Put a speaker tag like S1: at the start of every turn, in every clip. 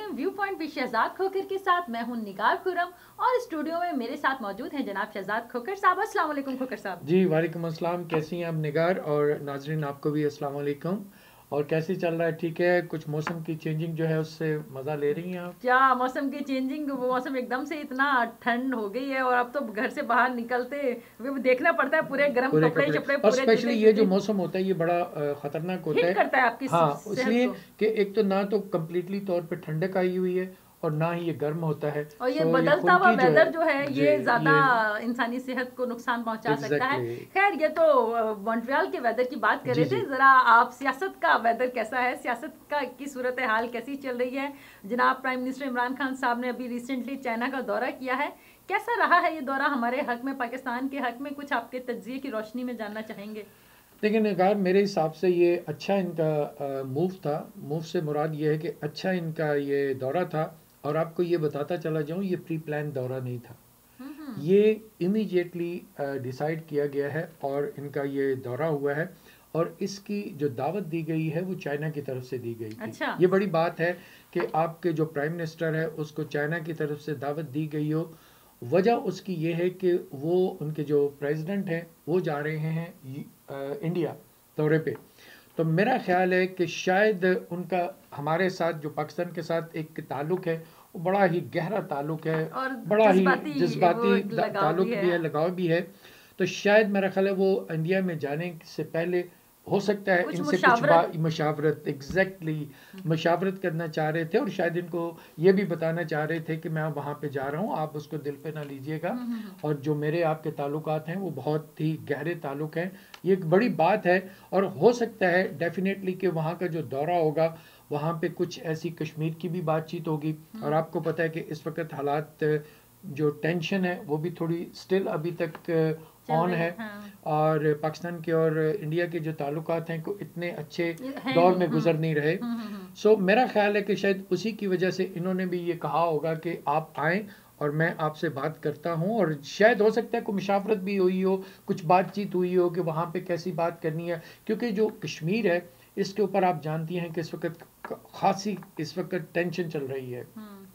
S1: Programme viewpoint with Shehzad Khokhar के साथ मैं हूं निगार खुरम और स्टूडियो में मेरे साथ मौजूद हैं जनाब शहजाद खोकर साहब। अस्सलाम वालेकुम खोकर साहब।
S2: जी वालेकुम अस्सलाम। कैसी हैं आप निगार, और नाजरीन आपको भी अस्सलाम वालेकुम। और कैसी चल रहा है? ठीक है? कुछ मौसम की चेंजिंग जो है उससे मज़ा ले रही हैं आप?
S1: क्या मौसम की चेंजिंग, वो मौसम एकदम से इतना ठंड हो गई है और अब तो घर से बाहर निकलते हुए देखना पड़ता है पूरे गर्म
S2: पूरे
S1: कपड़े
S2: कपड़े,
S1: शपड़े
S2: और
S1: पूरे
S2: स्पेशली
S1: जूते
S2: ये जो
S1: जूते
S2: मौसम होता है ये बड़ा ख़तरनाक होता
S1: हिट
S2: है।
S1: करता है आपकी
S2: हाँ,
S1: सेहत
S2: इसलिए
S1: को।
S2: कि एक तो ना तो कम्प्लीटली तौर पे ठंडक आई हुई है और ना ही ये गर्म होता है।
S1: और ये
S2: सो ये
S1: बदलता हुआ
S2: खुनकी जो है,
S1: वेदर जो है
S2: जी,
S1: ये ज्यादा
S2: ये
S1: इंसानी सेहत को नुकसान पहुंचा सकता है।
S2: एग्जैक्टली।
S1: खैर, ये तो मॉन्ट्रियल के वेदर की बात कर
S2: जी
S1: रहे थे।
S2: जी।
S1: जरा आप सियासत का वेदर कैसा है, सियासत का की सूरत हाल कैसी चल रही है? जनाब प्राइम मिनिस्टर इमरान खान साहब ने अभी रिसेंटली चाइना का दौरा किया है। कैसा रहा है ये दौरा हमारे हक में, पाकिस्तान के हक में? कुछ आपके तज्जिए की रोशनी में जानना चाहेंगे।
S2: लेकिन निगार, मेरे हिसाब से ये अच्छा इनका मूव था। मूव से मुराद ये है कि अच्छा इनका ये दौरा था। और आपको ये बताता चला जाऊं, ये प्री प्लान दौरा नहीं था।
S1: हम्म।
S2: ये इमीडिएटली डिसाइड किया गया है और इनका ये दौरा हुआ है। और इसकी जो दावत दी गई है वो चाइना की तरफ से दी गई थी।
S1: अच्छा।
S2: ये बड़ी बात है कि आपके जो प्राइम मिनिस्टर है उसको चाइना की तरफ से दावत दी गई हो। वजह उसकी ये है कि वो उनके जो प्रेसिडेंट हैं वो जा रहे हैं इंडिया दौरे पे। तो मेरा ख्याल है कि शायद उनका हमारे साथ, जो पाकिस्तान के साथ एक ताल्लुक है, वो बड़ा ही गहरा ताल्लुक है,
S1: और
S2: बड़ा ही
S1: जज्बाती वो
S2: जज्बाती
S1: लगाव
S2: ताल्लुक
S1: भी
S2: भी
S1: है।
S2: है, लगाव भी है। तो शायद मेरा ख्याल है वो इंडिया में जाने से पहले हो सकता है
S1: कुछ
S2: इनसे कुछ
S1: मुशावरत।
S2: मशावरत, एग्जैक्टली, मशावरत करना चाह रहे थे। और शायद इनको ये भी बताना चाह रहे थे कि मैं वहाँ पे जा रहा हूँ, आप उसको दिल पे ना लीजिएगा। और जो मेरे आपके ताल्लुकात हैं वो बहुत ही गहरे ताल्लुक हैं। ये एक बड़ी बात है। और हो सकता है डेफिनेटली कि वहाँ का जो दौरा होगा वहाँ पे कुछ ऐसी कश्मीर की भी बातचीत होगी। और आपको पता है कि इस वक्त हालात, जो टेंशन है वो भी थोड़ी स्टिल अभी तक
S1: चल
S2: ऑन
S1: रही
S2: है।
S1: हाँ।
S2: और पाकिस्तान के और इंडिया के जो ताल्लुकात हैं को इतने अच्छे
S1: है
S2: दौर
S1: नहीं।
S2: में गुजर नहीं रहे। सो मेरा ख्याल है कि शायद उसी की वजह से इन्होंने भी ये कहा होगा कि आप आएँ और मैं आपसे बात करता हूँ। और शायद हो सकता है कोई मुशावरत भी हुई हो, कुछ बातचीत हुई हो कि वहाँ पे कैसी बात करनी है। क्योंकि जो कश्मीर है इसके ऊपर आप जानती हैं कि इस वक्त खासी इस वक्त टेंशन चल रही है।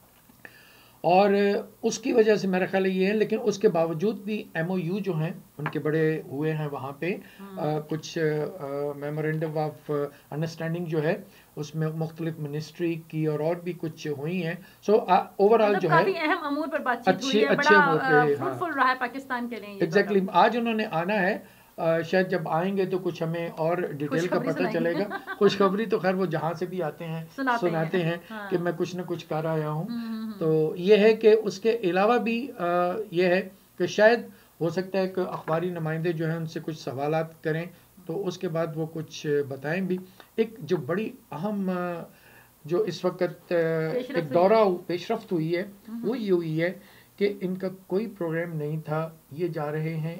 S2: और उसकी वजह से मेरा ख्याल ये है। लेकिन उसके बावजूद भी MOU जो हैं उनके बड़े हुए हैं वहाँ पे। कुछ मेमोरेंडम ऑफ अंडरस्टैंडिंग जो है उसमें मुख्तलिफ मिनिस्ट्री की और भी कुछ हुई हैं। सो ओवरऑल
S1: मतलब
S2: जो है
S1: काफी अहम अमूर पर बातचीत हुई
S2: अच्छे
S1: है,
S2: अच्छे
S1: बड़ा
S2: अमूर पे। हाँ,
S1: फ्रूटफुल रहा है पाकिस्तान के लिए ये दौरा।
S2: एग्जैक्टली। आज उन्होंने आना है। शायद जब आएंगे तो कुछ हमें और डिटेल का
S1: खुशखबरी
S2: पता
S1: सुनाएंगे।
S2: चलेगा। खुशखबरी तो खैर वो जहाँ से भी आते हैं
S1: सुनाते
S2: सुनाते
S1: हैं
S2: हैं कि
S1: हाँ।
S2: मैं कुछ ना कुछ कर आया हूँ। तो ये है कि उसके अलावा भी ये है कि शायद हो सकता है कि अखबारी नुमाइंदे जो हैं उनसे कुछ सवालात करें तो उसके बाद वो कुछ बताएं भी। एक जो बड़ी अहम जो इस वक्त
S1: पेशरफ
S2: एक
S1: हुई है।
S2: दौरा पेशरफ्त हुई है वो ये हुई है कि इनका कोई प्रोग्राम नहीं था। ये जा रहे हैं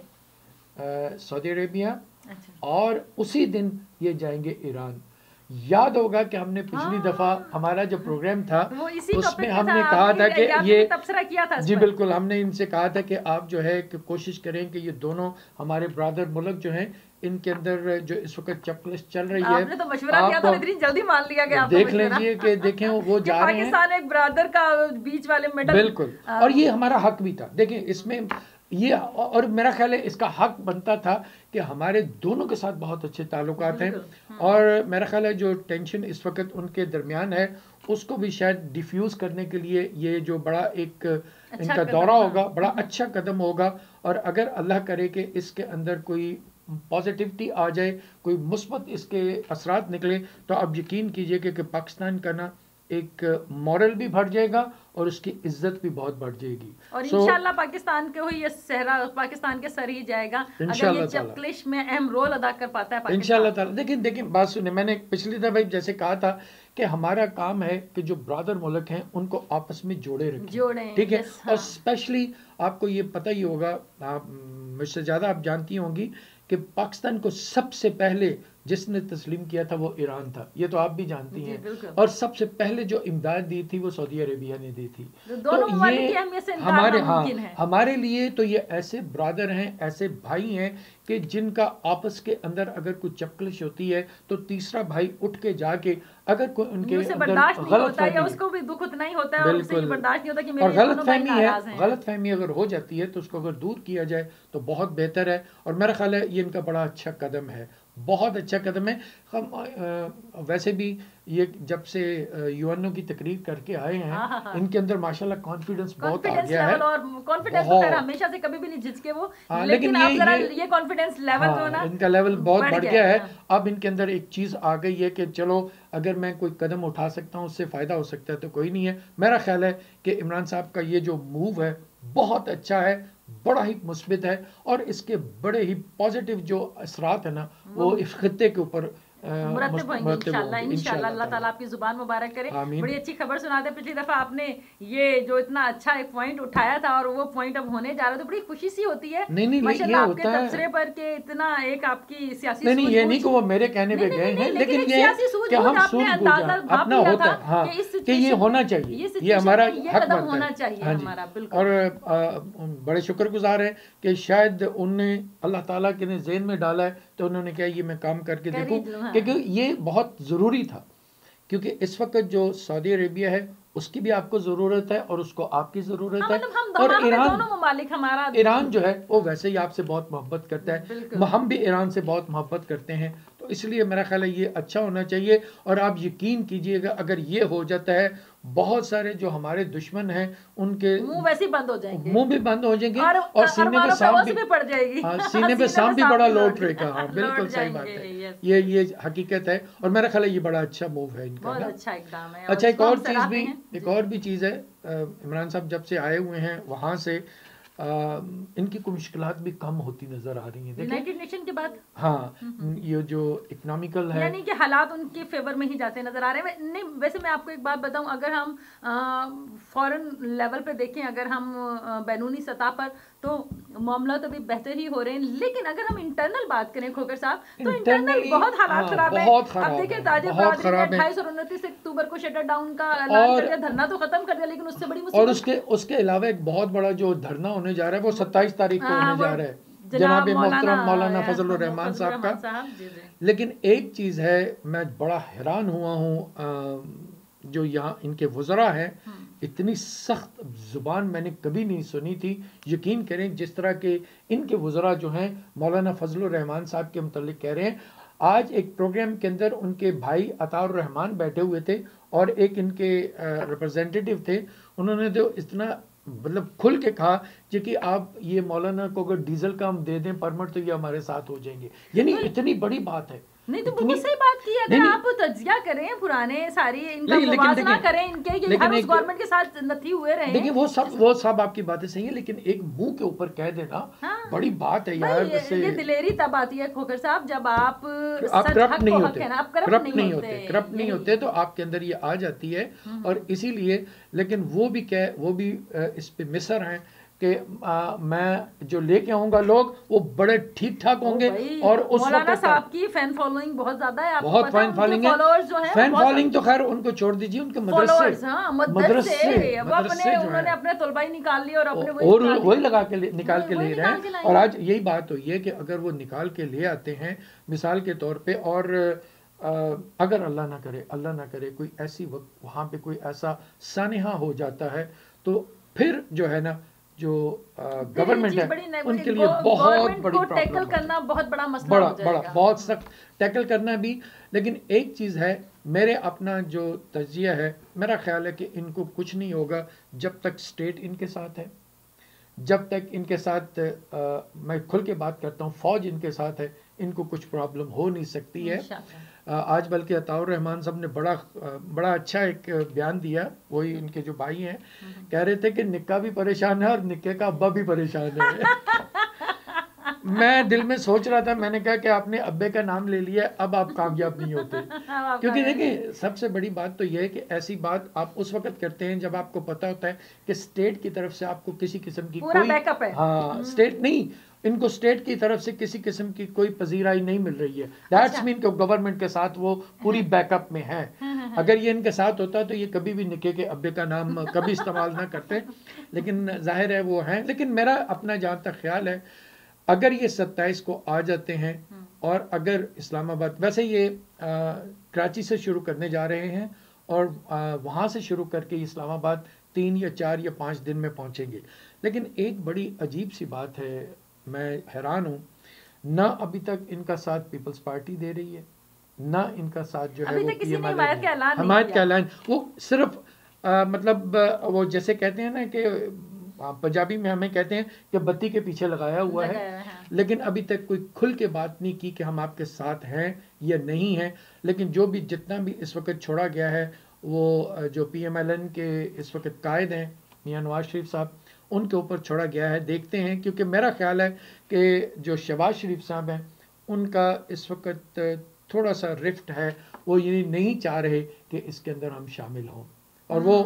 S2: सऊदी अरेबिया
S1: अच्छा।
S2: और उसी दिन ये जाएंगे ईरान। याद होगा कि हमने पिछली दफ़ा
S1: हाँ,
S2: हमारा जो प्रोग्राम था
S1: वो इसी
S2: उसमें
S1: टॉपिक पे था।
S2: हमने कहा
S1: आपने
S2: था कि
S1: आपने
S2: ये,
S1: भी तबसरा किया था इस
S2: जी
S1: पर।
S2: बिल्कुल, हमने इनसे कहा था कि आप जो है कि कोशिश करें कि ये दोनों हमारे ब्रदर मुल्क जो हैं इनके अंदर जो इस वक्त चपलिश चल रही है,
S1: आपने तो मशवरा दिया
S2: आप
S1: था, इतनी जल्दी मान लिया गया आपका
S2: देख
S1: मशवरा।
S2: लीजिए कि देखें वो
S1: कि
S2: जा रहे हैं।
S1: पाकिस्तान एक ब्रादर का बीच वाले मेडल।
S2: बिल्कुल, और ये हमारा हक भी था। देखिए इसमें ये, और मेरा ख्याल है इसका हक बनता था कि हमारे दोनों के साथ बहुत अच्छे ताल्लुकात हैं।
S1: बिल्कुल।
S2: और मेरा ख्याल है जो टेंशन इस वक्त उनके दरमियान है उसको भी शायद डिफ्यूज करने के लिए ये जो बड़ा एक
S1: अच्छा
S2: इनका
S1: कदम,
S2: दौरा
S1: हाँ।
S2: होगा, बड़ा अच्छा कदम होगा। और अगर अल्लाह करे कि इसके अंदर कोई पॉजिटिविटी आ जाए, कोई मुस्बत इसके असरात निकले, तो आप यकीन कीजिए कि पाकिस्तान का ना एक मॉरल भी बढ़ जाएगा और उसकी इज्जत भी बहुत बढ़ जाएगी।
S1: और इंशाल्लाह पाकिस्तान के ही ये सहरा पाकिस्तान के सर ही जाएगा अगर ये
S2: इंशाल्लाह ताला,
S1: चपलिश में अहम रोल अदा कर पाता है
S2: इंशाल्लाह
S1: पाकिस्तान।
S2: ताला। लेकिन देखिए बात सुने, मैंने पिछली दफा जैसे कहा था कि हमारा काम है कि जो ब्रदर मुल्क हैं उनको आपस में जोड़े रखें,
S1: जोड़ें,
S2: ठीक है।
S1: यस,
S2: और
S1: हाँ।
S2: स्पेशली आपको ये पता ही होगा, आप मुझसे ज़्यादा आप जानती होंगी कि पाकिस्तान को सबसे पहले जिसने तस्लीम किया था वो ईरान था, ये तो आप भी जानती
S1: जी,
S2: हैं।
S1: बिल्कुल।
S2: और सबसे पहले जो इमदाद दी थी वो सऊदी अरेबिया ने दी थी।
S1: तो दोनों ममालिक की
S2: ये
S1: अहमियत से इनकार
S2: हमारे
S1: नामुमकिन है।
S2: हमारे लिए तो ये ऐसे ब्रदर हैं, ऐसे भाई हैं कि जिनका आपस के अंदर अगर कोई चपकलिश होती है तो तीसरा भाई उठ के जाके अगर कोई उनके
S1: उसे
S2: अंदर
S1: बर्दाश्त नहीं
S2: गलत
S1: होता या
S2: फहमी
S1: उसको भी दुख उतना ही होता है और उसे ये
S2: बिल्कुल
S1: बर्दाश्त नहीं होता कि
S2: और
S1: मेरे
S2: गलत
S1: दोनों भाई
S2: फहमी है,
S1: नाराज हैं।
S2: गलत फहमी अगर हो जाती है तो उसको अगर दूर किया जाए तो बहुत बेहतर है। और मेरा ख्याल है ये इनका बड़ा अच्छा कदम है, बहुत अच्छा कदम है। हम वैसे भी ये जब से यूएनओ की तकरीर करके आए हैं
S1: हाँ, हाँ, हाँ।
S2: इनके अंदर माशाल्लाह कॉन्फिडेंस बहुत आ
S1: कॉन्फिडेंस
S2: गया है।
S1: लेवल और कॉन्फिडेंस तो खैर हमेशा से कभी भी नहीं झिझके वो,
S2: हाँ,
S1: लेकिन अब जरा
S2: ये
S1: ये कॉन्फिडेंस लेवल जो है ना
S2: इनका लेवल बहुत बढ़ गया है।
S1: हाँ।
S2: अब इनके अंदर एक चीज़ आ गई है कि चलो अगर मैं कोई कदम उठा सकता हूँ उससे फ़ायदा हो सकता है तो कोई नहीं है। मेरा ख्याल है कि इमरान साहब का ये जो मूव है बहुत अच्छा है, बड़ा ही मुस्बित है और इसके बड़े ही पॉजिटिव जो असरात है ना वो इस खित्ते के ऊपर
S1: मुरतब होंगे इंशाल्लाह। इंशाल्लाह अल्लाह ताला आपकी जुबान मुबारक करे।
S2: आमीन।
S1: बड़ी अच्छी खबर सुनाते। पिछली दफा आपने ये जो इतना अच्छा एक पॉइंट उठाया था और वो पॉइंट अब होने जा रहा है तो बड़ी खुशी सी होती है।
S2: नहीं
S1: माशाल्लाह
S2: ये
S1: आपके
S2: होता है
S1: तबसरे पर के इतना एक आपकी सियासी
S2: नहीं ये नहीं कि वो मेरे कहने पे गए हैं, लेकिन ये कि हम सूझबूझ अपना होता है हाँ कि ये होना चाहिए, ये हमारा हक बनता है। हाँ जी। और बड़े शुक्रगुजार हैं कि शायद उनने अल्लाह ताला के ने ज़हन में डाला है तो उन्होंने कहा ये मैं काम करके देखूं, क्योंकि ये बहुत ज़रूरी था। क्योंकि इस वक्त जो सऊदी अरेबिया है उसकी भी आपको ज़रूरत है और उसको आपकी ज़रूरत है। और ईरान जो है वो वैसे ही आपसे बहुत मोहब्बत करता है, हम भी ईरान से बहुत मोहब्बत करते हैं। तो इसलिए मेरा ख्याल है ये अच्छा होना चाहिए। और आप यकीन कीजिएगा अगर ये हो जाता है बहुत सारे जो हमारे दुश्मन हैं उनके
S1: मुंह वैसे ही बंद हो जाएंगे,
S2: मुंह भी बंद हो जाएंगे और सीने पे सांप भी
S1: पड़ जाएगी।
S2: सीने पे सांप भी बड़ा लौट रहेगा। हाँ बिल्कुल सही बात है, ये हकीकत है। और मेरा ख्याल है ये बड़ा अच्छा मूव है इनका,
S1: बहुत अच्छा इकदाम है।
S2: अच्छा एक और भी चीज़ है, इमरान साहब जब से आए हुए हैं वहाँ से इनकी कुछ मुश्किलात भी कम होती नजर आ रही हैं।
S1: यूनाइटेड नेशन के बाद
S2: हाँ ये जो इकोनॉमिकल है
S1: यानी कि हालात उनके फेवर में ही जाते नजर आ रहे हैं। नहीं वैसे मैं आपको एक बात बताऊं, अगर हम फॉरेन लेवल पे देखें, अगर हम बैरूनी सतह पर तो मामला तो भी बेहतर ही हो रहे हैं, लेकिन अगर हम इंटरनल बात करें खोकर साहब तो इंटरनल बहुत हालात खराब है। अब देखिए ताजिर बरादरी ने 28 और 29 अक्टूबर को शटर डाउन का ऐलान कर दिया, धरना तो खत्म कर दिया, लेकिन उससे बड़ी मुसीबत
S2: और उसके अलावा एक बहुत बड़ा जो धरना होने जा रहा है वो 27 तारीख को होने जा रहा है जनाब मोहतरम मौलाना फजलुर रहमान साहब का। लेकिन एक चीज़ है, मैं बड़ा हैरान हुआ हूँ जो यहाँ इनके वज़रा हैं, इतनी सख्त ज़ुबान मैंने कभी नहीं सुनी थी। यकीन करें जिस तरह के इनके वज़रा जो हैं मौलाना फजलुर रहमान साहब के मुतल्लिक़ कह रहे हैं। आज एक प्रोग्राम के अंदर उनके भाई अताउर रहमान बैठे हुए थे और एक इनके रिप्रेजेंटेटिव थे, उन्होंने तो इतना मतलब खुल के कहा कि आप ये मौलाना को अगर डीजल का हम दे दें परमिट तो ये हमारे साथ हो जाएंगे। यानी इतनी बड़ी बात है।
S1: नहीं तो बिल्कुल सही बात की है। अगर आप तज्जिया करें पुराने सारी इनका मुवाज़ना करें इनके कि हर उस गवर्नमेंट के साथ नथी हुए रहे।
S2: देखिए वो सब आपकी बातें सही है, लेकिन एक मुंह के ऊपर कह देना बड़ी बात है यार।
S1: ये दिलेरी तब आती है खोकर साहब जब आप
S2: करप्ट नहीं होते तो आपके अंदर ये आ जाती है। और इसीलिए लेकिन वो भी इस पे मिसर हैं कि मैं जो लेके आऊंगा लोग वो बड़े ठीक ठाक होंगे। और उस
S1: मौलाना साहब की फैन फॉलोइंग बहुत ज्यादा है, आपको
S2: बहुत फैन फॉलोइंग है। फैन फॉलोइंग तो खैर उनको छोड़ दीजिए, उनके मदरसे
S1: उन्होंने अपने तलबाई निकाल ली और अपने
S2: वही निकाल के ले रहे हैं। और आज यही बात हुई है कि अगर वो निकाल के ले आते हैं मिसाल के तौर पे, और अगर अल्लाह ना करे कोई ऐसी वक्त वहाँ पे कोई ऐसा सानिहा हो जाता है तो फिर जो है ना जो गवर्नमेंट है उनके लिए बहुत बड़ी
S1: टैकल करना बहुत बड़ा मसला हो जाएगा,
S2: बहुत सख्त टैकल करना भी। लेकिन एक चीज़ है, मेरे अपना जो तजिया है, मेरा ख्याल है कि इनको कुछ नहीं होगा जब तक स्टेट इनके साथ है, जब तक इनके साथ मैं खुल के बात करता हूँ फौज इनके साथ है, इनको कुछ प्रॉब्लम हो नहीं सकती है। आज बल्कि अताउर रहमान साहब ने बड़ा अच्छा एक बयान दिया, वही इनके जो भाई हैं कह रहे थे कि निक्का भी परेशान है और निक्के का अब्बा भी परेशान है। मैं दिल में सोच रहा था, मैंने कहा कि आपने अब्बे का नाम ले लिया, अब आप कामयाब नहीं होते। क्योंकि देखिए सबसे बड़ी बात तो यह है कि ऐसी बात आप उस वक्त करते हैं जब आपको पता होता है कि स्टेट की तरफ से आपको किसी किस्म की कोई बैकअप है। हाँ स्टेट नहीं, इनको स्टेट की तरफ से किसी किस्म की कोई पजीराई नहीं मिल रही है। दैट्स मीन कि गवर्नमेंट के साथ वो पूरी बैकअप में है। अगर ये इनके साथ होता तो ये कभी भी निके के अब्बे का नाम कभी इस्तेमाल ना करते, लेकिन जाहिर है वो हैं। लेकिन मेरा अपना जहाँ तक ख्याल है, अगर ये 27 को आ जाते हैं और अगर इस्लामाबाद, वैसे ये कराची से शुरू करने जा रहे हैं और वहाँ से शुरू करके इस्लामाबाद 3 या 4 या 5 दिन में पहुँचेंगे। लेकिन एक बड़ी अजीब सी बात है, मैं हैरान हूँ, ना अभी तक इनका साथ पीपल्स पार्टी दे रही है, ना इनका साथ जो है वो
S1: हमायत
S2: का ऐलान, वो सिर्फ मतलब वो जैसे कहते हैं ना कि पंजाबी में हमें कहते हैं कि बत्ती के पीछे लगाया हुआ है, लेकिन अभी तक कोई खुल के बात नहीं की कि हम आपके साथ हैं या नहीं हैं। लेकिन जो भी जितना भी इस वक्त छोड़ा गया है, वो जो PMLN के इस वक्त कायद हैं मियां नवाज शरीफ साहब, उनके ऊपर छोड़ा गया है। देखते हैं, क्योंकि मेरा ख्याल है कि जो शहबाज शरीफ साहब हैं उनका इस वक्त थोड़ा सा रिफ्ट है, वो ये नहीं चाह रहे कि इसके अंदर हम शामिल हों, और वो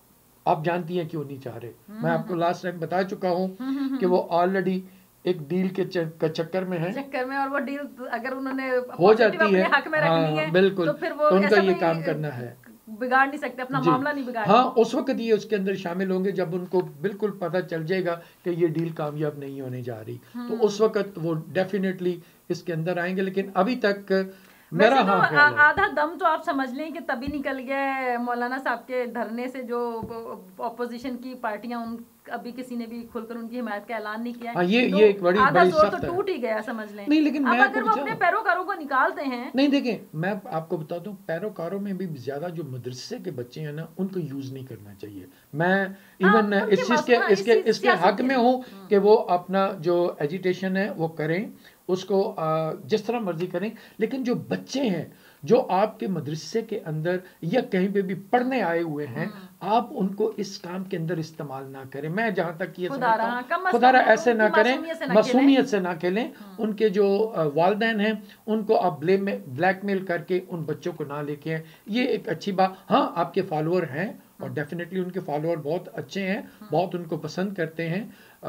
S2: आप जानती हैं क्यों नहीं चाह रहे। मैं आपको लास्ट टाइम बता चुका हूँ कि वो ऑलरेडी एक डील के चक्कर में है,
S1: और वो डील अगर उन्होंने
S2: हो जाती है,
S1: हक में रखनी है,
S2: बिल्कुल,
S1: तो फिर वो
S2: तो उनका ये काम करना है,
S1: बिगाड़ नहीं सकते, अपना मामला नहीं बिगाड़।
S2: हाँ, उस वक्त ये उसके अंदर शामिल होंगे जब उनको बिल्कुल पता चल जाएगा कि ये डील कामयाब नहीं होने जा रही, तो उस वक्त वो डेफिनेटली इसके अंदर आएंगे। लेकिन अभी तक मेरा
S1: तो आधा दम तो आप समझ लें कि तभी निकल गया मौलाना साहब के धरने से, जो ऑपोजिशन की पार्टियां, उन अभी किसी ने भी खुलकर उनकी हिमायत का ऐलान नहीं किया।
S2: ये एक बड़ी
S1: तो टूट ही गया, समझ लें।
S2: नहीं, लेकिन
S1: अब अगर वो अपने पैरोकारों को निकालते हैं,
S2: नहीं, देखें, मैं आपको बताता हूँ, पैरोकारों में भी ज्यादा जो मदरसे के बच्चे हैं ना, उनको यूज नहीं करना चाहिए। मैं इवन इस चीज के इसके हक में हूँ कि वो अपना जो एजिटेशन है वो करें, उसको जिस तरह मर्जी करें, लेकिन जो बच्चे हैं जो आपके मदरसे के अंदर या कहीं पे भी पढ़ने आए हुए हैं, आप उनको इस काम के अंदर इस्तेमाल ना करें। मैं जहां तक ये समझता हूं, खुदारा ऐसे ना करें, मासूमियत से ना खेलें। उनके जो वालिदैन हैं उनको आप ब्लैकमेल करके उन बच्चों को ना लेके आए, ये एक अच्छी बात। हाँ, आपके फॉलोअर हैं और डेफिनेटली उनके फॉलोअर बहुत अच्छे हैं, बहुत उनको पसंद करते हैं,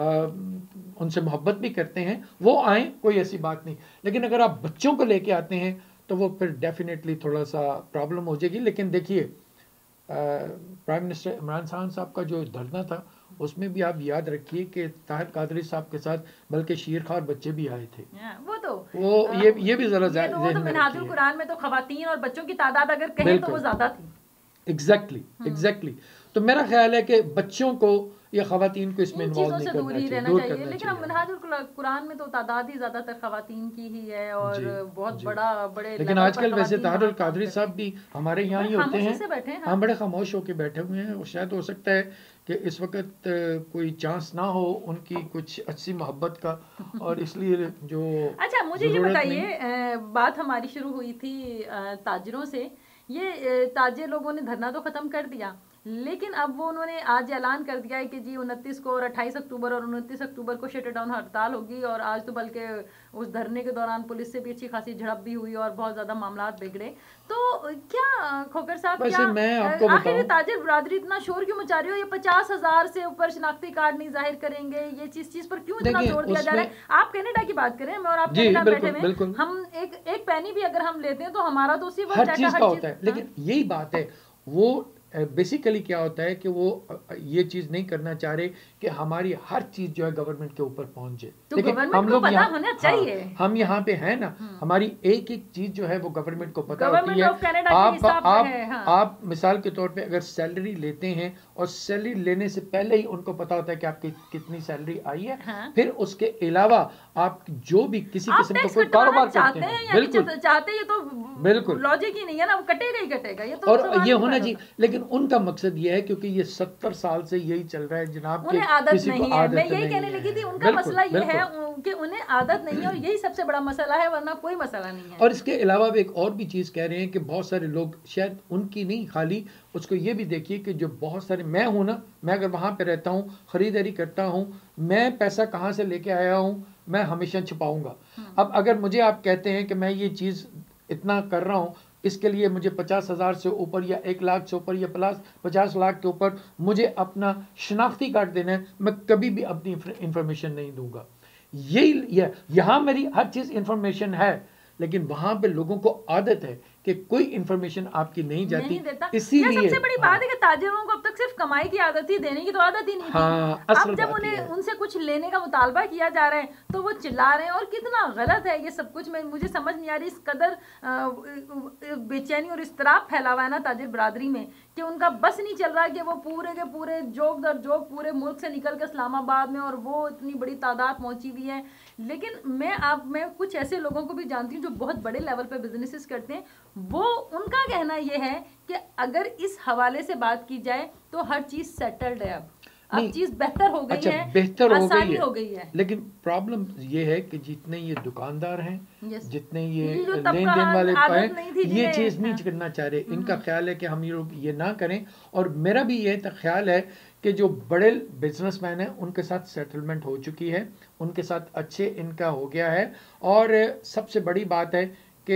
S2: उनसे मोहब्बत भी करते हैं, वो आए, कोई ऐसी बात नहीं। लेकिन अगर आप बच्चों को लेके आते हैं तो वो फिर डेफिनेटली थोड़ा सा प्रॉब्लम हो जाएगी। लेकिन देखिए, प्राइम मिनिस्टर इमरान खान साहब का जो धरना था, उसमें भी आप याद रखिए कि ताहिर कादरी साहब के साथ बल्कि शीरखार बच्चे भी आए थे। ये भी जरा
S1: मिनहाजुल कुरान में तो खवातीन और बच्चों की तादाद अगर कहें तो वो ज्यादा थी।
S2: एग्जैक्टली। तो मेरा ख्याल है कि बच्चों को या खवातीन को इसमें इन्वॉल्व नहीं
S1: करना चाहिए। लेकिन अब मिनहाजुल कुरान में तो तादाद ही ज्यादातर खवातीन की ही है, और बहुत बड़े। लेकिन आजकल
S2: वैसे ताहिर कादरी साहब भी हमारे यहाँ ही होते हैं, हम बड़े खामोश होकर बैठे हुए हैं, और शायद हो सकता है कि इस वक्त कोई चांस ना हो उनकी कुछ अच्छी मोहब्बत का, और इसलिए जो
S1: अच्छा, मुझे ये बताइए, बात हमारी शुरू हुई थी ताजिरों से। ये ताजिर लोगों ने धरना तो खत्म कर दिया, लेकिन अब वो उन्होंने आज ऐलान कर दिया है कि जी 29 को और 28 अक्टूबर और 29 अक्टूबर को शटर डाउन हड़ताल होगी। और आज तो बल्कि उस धरने के दौरान पुलिस से भी अच्छी खासी झड़प भी हुई और बहुत ज्यादा मामला बिगड़े। तो क्या खोकर साहब, क्या आखिर ताजिर बरादरी इतना शोर क्यों मचा रही हो? ये 50,000 से ऊपर शनाख्ती कार्ड नहीं जाहिर करेंगे, ये चीज पर क्यों इतना जोर दिया जा रहा है? आप कनाडा की बात करें, मैं और आप कनाडा बैठे हुए, हम एक पैनी भी अगर हम लेते हैं तो हमारा तो उसी
S2: हर चीज का होता है। लेकिन यही बात है, वो बेसिकली क्या होता है कि वो ये चीज नहीं करना चाह रहे कि हमारी हर चीज जो है गवर्नमेंट के ऊपर पहुंच जाए।
S1: तो लेकिन हम लोग
S2: हम यहाँ पे हैं ना, हमारी एक एक चीज जो है वो गवर्नमेंट को पता होती है। आप मिसाल के तौर पे अगर सैलरी लेते हैं, और सैलरी लेने से पहले ही उनको पता होता है कि आपकी कितनी सैलरी आई है। फिर उसके अलावा आप जो भी किसी किस्म का कोई कारोबार करते हैं, बिल्कुल
S1: चाहते हैं, तो बिल्कुल लॉजिक ही नहीं है ना, वो कटेगा ही कटेगा, ये तो
S2: और ये होना चाहिए। लेकिन उनका मकसद ये है, क्योंकि ये 70 साल से यही चल रहा है जनाब,
S1: उन्हें आदत नहीं है। मैं यही कहने लगी थी, उनका मसला ये है कि उन्हें आदत नहीं है, और यही सबसे बड़ा मसला है, वरना कोई मसला नहीं है।
S2: और इसके अलावा भी एक और भी चीज कह रहे हैं कि बहुत सारे लोग, शायद उनकी नहीं, खाली उसको ये भी देखिए कि जो बहुत सारे, मैं हूं ना, मैं अगर वहां पे रहता हूं, खरीदारी करता हूं, मैं पैसा कहां से लेके आया हूं, मैं हमेशा छुपाऊंगा। अब अगर मुझे आप कहते हैं कि मैं ये चीज इतना कर रहा हूं, इसके लिए मुझे 50,000 से ऊपर या 1 लाख से ऊपर या 50 लाख के ऊपर मुझे अपना शनाख्ती कार्ड देना है, मैं कभी भी अपनी इंफॉर्मेशन नहीं दूंगा। यही यहाँ मेरी हर चीज़ इंफॉर्मेशन है, लेकिन वहाँ पे लोगों को आदत है कि कोई इंफॉर्मेशन आपकी नहीं जाती, इसीलिए
S1: सबसे बड़ी बात है कि ताजिरों को अब तक सिर्फ कमाई की आदत थी, देने की तो आदत ही नहीं थी। अब जब उन्हें उनसे कुछ लेने का मुतालबा किया जा रहा है तो वो चिल्ला रहे हैं, और कितना गलत है ये सब कुछ। मुझे समझ नहीं आ रही, इस कदर बेचैनी और इस्तराब फैला हुआ है ना ताजिर बरादरी में कि उनका बस नहीं चल रहा कि वो पूरे के पूरे जोक दर जोक पूरे मुल्क से निकल के इस्लामाबाद में, और वो इतनी बड़ी तादाद पहुंची हुई है। लेकिन मैं कुछ ऐसे लोगों को भी जानती हूँ जो बहुत बड़े लेवल पे बिजनेसेस करते हैं, वो उनका कहना ये है कि अगर इस हवाले से बात की जाए तो हर चीज सेटल्ड है, अब चीज बेहतर हो गई है,
S2: बेहतर
S1: हो गई है।
S2: लेकिन प्रॉब्लम ये है कि जितने ये दुकानदार हैं, जितने ये लेन देन वाले हैं, ये चीज नहीं करना चाह रहे। इनका ख्याल है कि हम ये ना करें, और मेरा भी ये ख्याल है कि जो बड़े बिजनेसमैन हैं उनके साथ सेटलमेंट हो चुकी है, उनके साथ अच्छे इनका हो गया है। और सबसे बड़ी बात है कि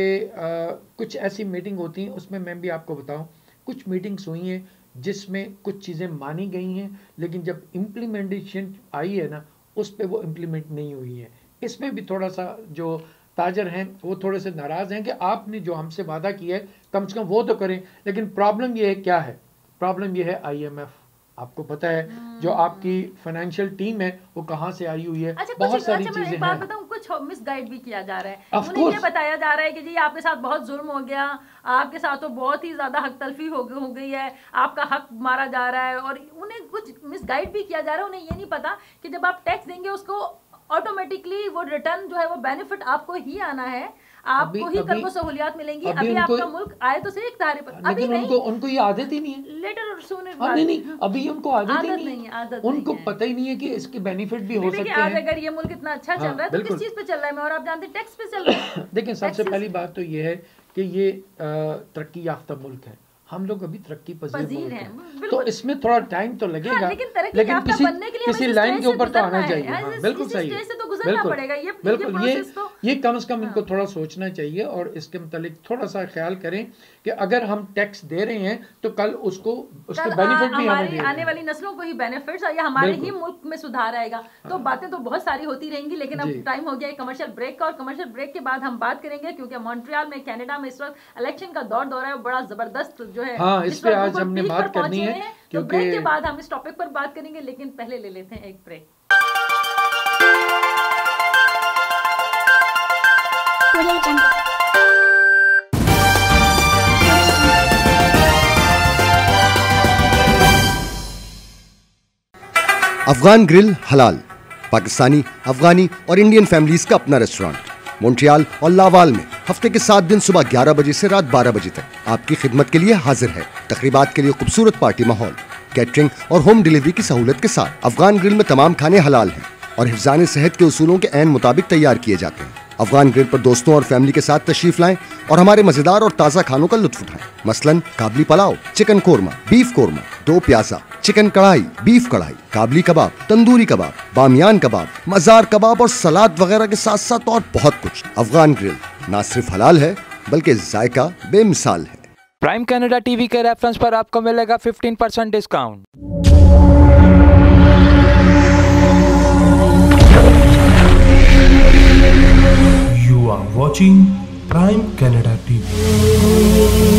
S2: कुछ ऐसी मीटिंग होती हैं, उसमें मैं भी आपको बताऊं, कुछ मीटिंग्स हुई हैं जिसमें कुछ चीज़ें मानी गई हैं, लेकिन जब इम्प्लीमेंटेशन आई है ना, उस पर वो इम्प्लीमेंट नहीं हुई है। इसमें भी थोड़ा सा जो ताजर हैं वो थोड़े से नाराज़ हैं कि आपने जो हमसे वादा किया है कम से कम वो तो करें। लेकिन प्रॉब्लम ये है, क्या है प्रॉब्लम? ये है IMF। आपको पता है जो आपकी फाइनेंशियल टीम है वो कहाँ से आई हुई है। बहुत सारी चीजें हैं।
S1: बात बताऊं, कुछ मिसगाइड भी किया जा रहा है। उन्हें ये बताया जा रहा है कि जी आपके साथ बहुत जुल्म हो गया, आपके साथ तो बहुत ही ज्यादा हक तलफी हो गई है, आपका हक मारा जा रहा है, और उन्हें कुछ मिसगाइड भी किया जा रहा है। उन्हें ये नहीं पता कि जब आप टैक्स देंगे उसको ऑटोमेटिकली वो रिटर्न जो है वो बेनिफिट आपको ही आना है, आपको ही कल को सहूलियत मिलेंगी। अभी आपका मुल्क आए तो सही एक तारे पर, अभी नहीं,
S2: उनको ये आदत ही नहीं है।
S1: लेटर और सूनर
S2: नहीं, अभी उनको आदत ही नहीं है, उनको पता ही नहीं है कि इसके बेनिफिट भी हो सकते हैं।
S1: अगर ये मुल्क इतना अच्छा चल रहा है तो किस चीज पे चल रहा है? और आप जानते हैं टैक्स पे चल रहा है।
S2: देखिए, सबसे पहली बात तो ये है कि ये तरक्की याफ्ता मुल्क है, हम लोग अभी तरक्की पजीर हैं, तो इसमें थोड़ा टाइम तो लगेगा, लेकिन किसी लाइन के ऊपर तो आना चाहिए। बिल्कुल सही है, बिल्कुल ये कम से कम इनको थोड़ा सोचना चाहिए, और इसके मुतालिक थोड़ा सा ख्याल करें कि अगर हम टैक्स दे रहे हैं तो कल उसके बेनिफिट भी हमें दें,
S1: आने वाली नस्लों को ही बेनिफिट्स, या हमारे ही मुल्क में सुधार आएगा। तो बातें तो बहुत सारी होती रहेंगी, लेकिन अब टाइम हो गया है कमर्शियल ब्रेक का, और कमर्शियल ब्रेक के बाद हम बात करेंगे, क्योंकि मॉन्ट्रियल में कनाडा में इस वक्त इलेक्शन का दौर है, बड़ा जबरदस्त जो है।
S2: हाँ, इस पे आज हमने बात करनी है,
S1: तो ब्रेक के बाद हम इस टॉपिक पर बात करेंगे, लेकिन पहले ले लेते हैं एक ब्रेक।
S3: अफगान ग्रिल हलाल, पाकिस्तानी, अफगानी और इंडियन फैमिलीज का अपना रेस्टोरेंट मॉन्ट्रियल और लावाल में हफ्ते के 7 दिन सुबह 11 बजे से रात 12 बजे तक आपकी खिदमत के लिए हाजिर है। तकरीबात के लिए खूबसूरत पार्टी माहौल, कैटरिंग और होम डिलीवरी की सहूलत के साथ अफगान ग्रिल में तमाम खाने हलाल हैं और हिफ्ज़ान सेहत के उसूलों के ऐन मुताबिक तैयार किए जाते हैं। अफगान ग्रिल पर दोस्तों और फैमिली के साथ तशरीफ लाएं और हमारे मजेदार और ताज़ा खानों का लुत्फ उठाएं। मसलन Kabuli pulao, chicken korma, beef korma, do pyaza, chicken कढ़ाई, बीफ कढ़ाई, काबली कबाब, तंदूरी कबाब, बामियान कबाब, मजार कबाब और सलाद वगैरह के साथ साथ और बहुत कुछ। अफगान ग्रिल ना सिर्फ हलाल है बल्कि जायका बेमिसाल है।
S4: प्राइम कनाडा टीवी के रेफरेंस पर आपको मिलेगा 15% discount.
S5: You are watching Prime Canada TV.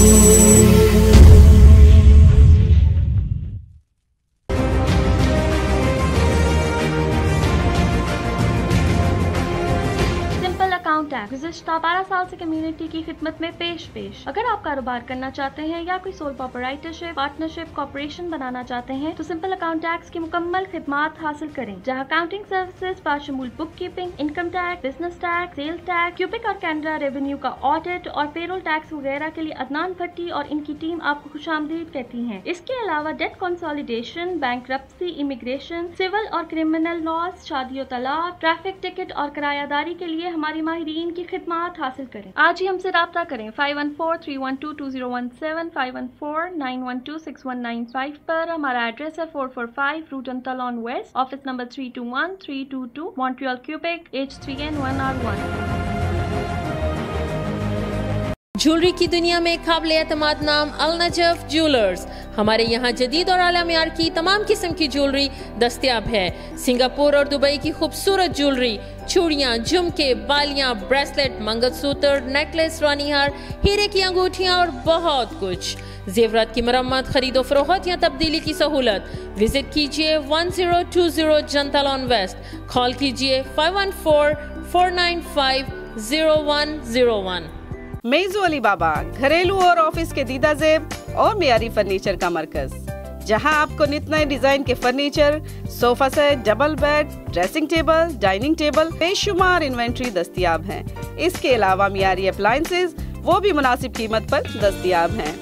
S6: गुज़िश्ता 12 साल से कम्युनिटी की खिदमत में पेश। अगर आप कारोबार करना चाहते हैं या कोई सोल प्रोप्राइटरशिप, पार्टनरशिप, कॉर्पोरेशन बनाना चाहते हैं तो सिंपल अकाउंट टैक्स की मुकम्मल खिदमात हासिल करें, जहां अकाउंटिंग सर्विसेज बाशमूल bookkeeping, income tax, business tax, sale tax, Quebec और कैनरा रेवेन्यू का ऑडिट और पेरोल टैक्स वगैरह के लिए अदनान भट्टी और इनकी टीम आपको खुशामदीद कहती है। इसके अलावा debt consolidation, bankruptcy, immigration, civil और क्रिमिनल लॉज, शादी और तलाक, ट्रैफिक टिकट और किरायादारी के लिए हमारी माहिरीन की खिदमात हासिल करें। आज ही हमसे राब्ता करें 514-312-2017, 514-912-6195 पर। हमारा एड्रेस है 445 रूटन तलॉन west, office number 321-322, Montreal, Quebec, H3N1R1।
S7: Jewellery की दुनिया में काबिल एतमाद नाम अल नजफ ज्वेलर्स। हमारे यहाँ जदीद और आला मियार की तमाम किस्म की ज्वेलरी दस्तयाब है। सिंगापुर और दुबई की खूबसूरत ज्वेलरी, चूड़ियाँ, झुमके, बालियाँ, ब्रेसलेट, मंगलसूत्र, नेकलेस, रानी हार, हीरे की अंगूठियाँ और बहुत कुछ। जेवरात की मरम्मत, खरीदो फरोख्त या तब्दीली की सहूलत। विजिट कीजिए 1020 जनता लॉन वेस्ट। कॉल कीजिए 514-495-0101।
S8: मेजो अली बाबा, घरेलू और ऑफिस के दीदा जेब और मियारी फर्नीचर का मरकज, जहां आपको नित नए डिजाइन के furniture, sofa set, double bed, dressing table, dining table, बेशुमार इन्वेंट्री दस्तियाब हैं। इसके अलावा मियारी अप्लायंसेज वो भी मुनासिब कीमत पर दस्तियाब हैं।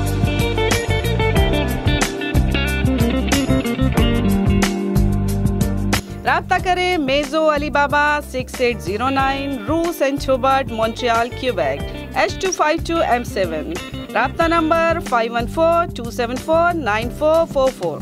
S8: राब्ता करें मेजो अली बाबा 6809 रू Saint Hubert, Montreal, Quebec, H252M7। राब्ता नंबर 514-274-9444।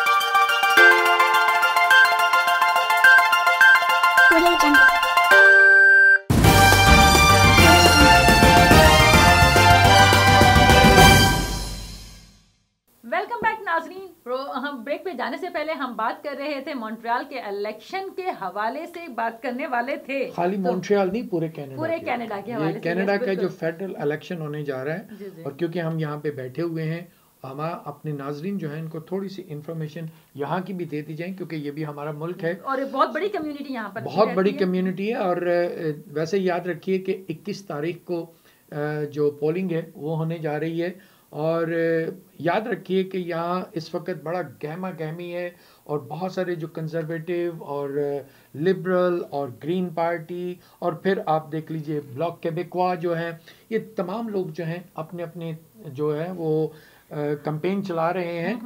S1: वेलकम बैक नाजरीन। हम ब्रेक पे जाने से पहले हम बात कर रहे थे मॉन्ट्रियल के इलेक्शन के हवाले से बात करने वाले थे।
S2: खाली मॉन्ट्रियल नहीं, पूरे कनाडा
S1: के हवाले से।
S2: कनाडा का जो फेडरल इलेक्शन होने जा रहा है, और क्योंकि हम यहाँ पे बैठे हुए हैं, हम अपने नाजरीन जो है इनको थोड़ी सी इंफॉर्मेशन यहाँ की भी देती जाए, क्योंकि ये भी हमारा मुल्क है
S1: और बहुत बड़ी कम्युनिटी यहाँ पर,
S2: बहुत बड़ी कम्युनिटी है। और वैसे याद रखिए कि 21 तारीख को जो पोलिंग है वो होने जा रही है। और याद रखिए कि यहाँ इस वक्त बड़ा गहमा गहमी है, और बहुत सारे जो कंजर्वेटिव और लिबरल और ग्रीन पार्टी, और फिर आप देख लीजिए ब्लॉक केबेक्वा जो है, ये तमाम लोग जो हैं अपने अपने जो है वो कैंपेन चला रहे हैं।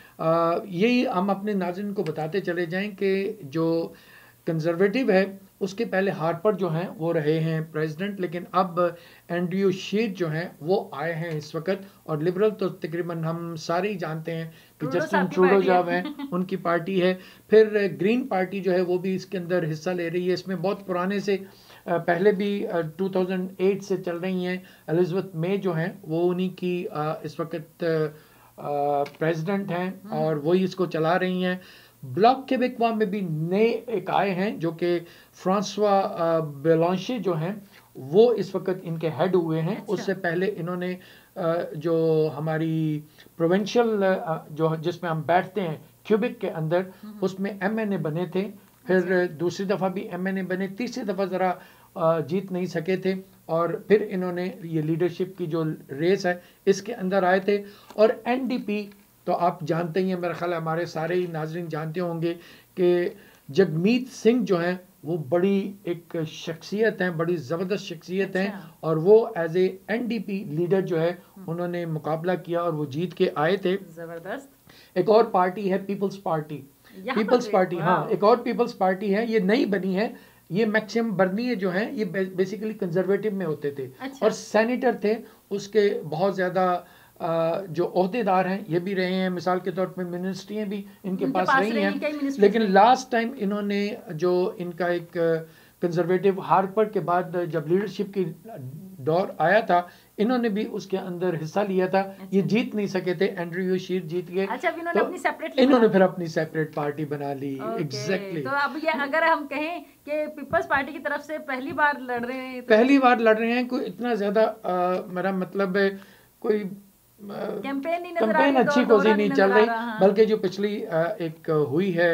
S2: यही हम अपने नाज़रीन को बताते चले जाएं कि जो कंजर्वेटिव है उसके पहले हार्पर जो हैं वो रहे हैं प्रेसिडेंट, लेकिन अब एंड्रयू शीर जो हैं वो आए हैं इस वक्त। और लिबरल तो तकरीबन हम सारे ही जानते हैं कि जस्टिन ट्रूडो जो हैं उनकी पार्टी है। फिर ग्रीन पार्टी जो है वो भी इसके अंदर हिस्सा ले रही है। इसमें बहुत पुराने से पहले भी 2008 से चल रही हैं। एलिजाबेथ मे जो हैं वो उन्हीं की इस वक्त प्रेसिडेंट हैं और वही इसको चला रही हैं। ब्लॉक केबेक्वा में भी नए एक आए हैं जो कि फ्रांसवा बेलांशे जो हैं वो इस वक्त इनके हेड हुए हैं। उससे पहले इन्होंने जो हमारी प्रोविंशियल जो जिसमें हम बैठते हैं क्यूबिक के अंदर, उसमें MNA बने थे। फिर दूसरी दफ़ा भी MNA बने, तीसरी दफ़ा ज़रा जीत नहीं सके थे, और फिर इन्होंने ये लीडरशिप की जो रेस है इसके अंदर आए थे। और NDP तो आप जानते ही हैं, मेरा ख्याल है हमारे सारे ही नाजरीन जानते होंगे कि जगमीत सिंह जो हैं वो बड़ी एक शख्सियत हैं, बड़ी ज़बरदस्त शख्सियत हैं, और वो एज ए NDP लीडर जो है उन्होंने मुकाबला किया और वो जीत के आए थे।
S1: ज़बरदस्त।
S2: एक और पार्टी है पीपल्स पार्टी, हाँ, एक और पीपल्स पार्टी है, ये नई बनी है। ये मैक्सिमम बर्निए जो हैं ये बेसिकली कंजर्वेटिव में होते थे और सेनेटर थे, उसके बहुत ज़्यादा जो ओहदेदार हैं ये भी रहे हैं। मिसाल के तौर पे मिनिस्ट्रियाँ भी इनके पास रही हैं। लेकिन लास्ट टाइम इन्होंने जो इनका एक कंजर्वेटिव हार्पर के बाद जब लीडरशिप की दौर आया था, इन्होंने भी उसके अंदर हिस्सा लिया था। ये जीत नहीं सके थे, एंड्रयू शीर जीत गए। इन्होंने फिर अपनी सेपरेट पार्टी बना ली। एग्जैक्टली।
S1: तो अब ये अगर हम कहें कि पीपल्स पार्टी की तरफ से पहली बार लड़ रहे हैं,
S2: पहली बार लड़ रहे हैं, कोई इतना ज्यादा मेरा मतलब है कोई कैंपेन अच्छी कोई नहीं चल रही, बल्कि जो पिछली एक हुई है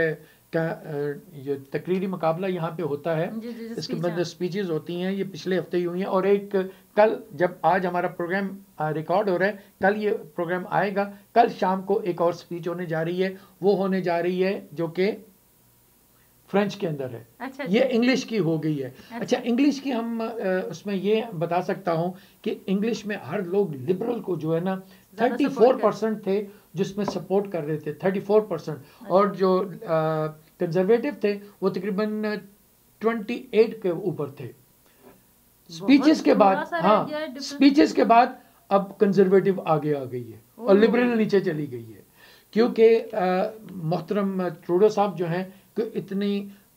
S2: ये तकरीरी मुकाबला यहाँ पे होता है, इसके बाद स्पीचेस होती हैं, ये पिछले हफ्ते ही हुई हैं। और एक कल जब आज हमारा प्रोग्राम रिकॉर्ड हो रहा है, कल ये प्रोग्राम आएगा, कल शाम को एक और स्पीच होने जा रही है। वो होने जा रही है जो कि फ्रेंच के अंदर है। अच्छा, ये इंग्लिश की हो गई है। अच्छा, इंग्लिश की हम उसमें ये बता सकता हूँ कि इंग्लिश में हर लोग लिबरल को जो है ना 34% थे जिसमें सपोर्ट कर रहे थे, 34%, और जो कंजर्वेटिव थे वो तकरीबन 28 के ऊपर थे। स्पीचेस के बाद, हाँ, स्पीचेस के बाद अब कंजर्वेटिव आगे आ गई है और लिबरल नीचे चली गई है, क्योंकि मोहतरम ट्रूडो साहब जो हैं कि इतनी